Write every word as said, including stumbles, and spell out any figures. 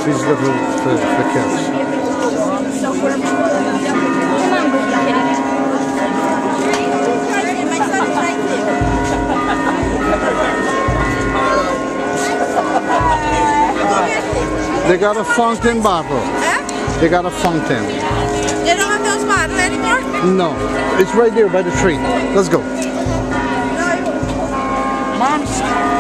These little for, for kids. They got a fountain bottle. Huh? They got a fountain. They don't have those bottles anymore? No, it's right there by the tree. Let's go. Mom's.